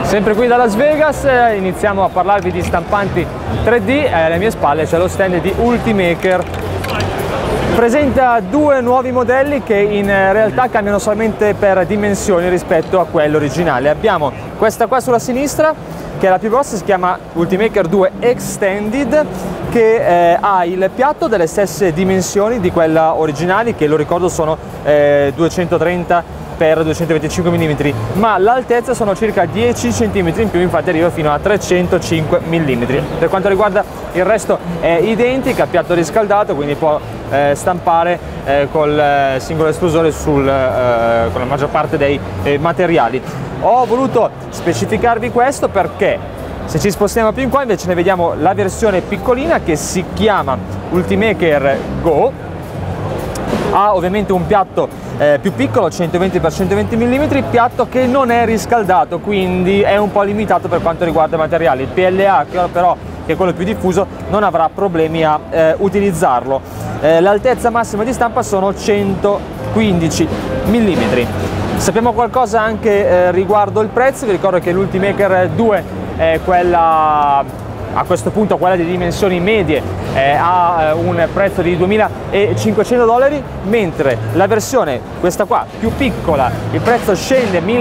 Sempre qui da Las Vegas iniziamo a parlarvi di stampanti 3D. Alle mie spalle c'è lo stand di Ultimaker. Presenta due nuovi modelli che in realtà cambiano solamente per dimensioni rispetto a quello originale. Abbiamo questa qua sulla sinistra, che è la più grossa, si chiama Ultimaker 2 Extended, che ha il piatto delle stesse dimensioni di quella originale, che lo ricordo sono 230 x 225 mm, ma l'altezza sono circa 10 cm in più, infatti arriva fino a 305 mm. Per quanto riguarda il resto è identica, piatto riscaldato, quindi può stampare col singolo estrusore con la maggior parte dei materiali. Ho voluto specificarvi questo perché se ci spostiamo più in qua invece ne vediamo la versione piccolina che si chiama Ultimaker Go. Ha ovviamente un piatto più piccolo, 120 x 120 mm, piatto che non è riscaldato, quindi è un po' limitato per quanto riguarda i materiali. Il PLA però, che è quello più diffuso, non avrà problemi a utilizzarlo. L'altezza massima di stampa sono 115 mm. Sappiamo qualcosa anche riguardo il prezzo. Vi ricordo che l'Ultimaker 2 è quella, a questo punto quella di dimensioni medie, ha un prezzo di $2.500, mentre la versione, questa qua più piccola, il prezzo scende a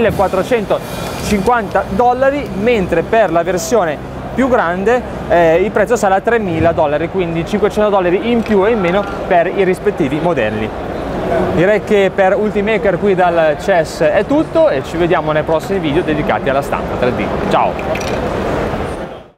$1.450, mentre per la versione più grande il prezzo sarà a $3.000, quindi $500 in più e in meno per i rispettivi modelli. Direi che per Ultimaker qui dal CES è tutto e ci vediamo nei prossimi video dedicati alla stampa 3D. Ciao!